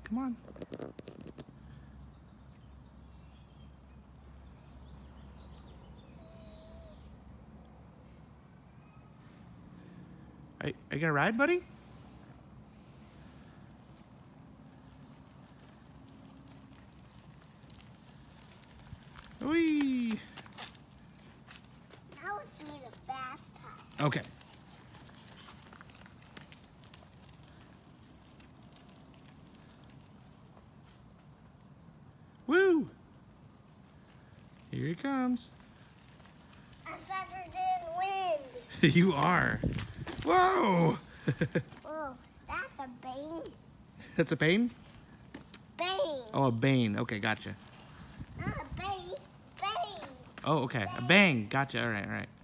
Come on. Are you gonna ride, buddy? Whee! Now let's do it a fast time. Okay. Woo! Here he comes. I'm faster than wind. You are. Whoa! Whoa, that's a bane. That's a pain? Bane. Oh, a bane. Okay, gotcha. Not a bane. Bane. Oh, okay. A bang. Gotcha. All right, all right.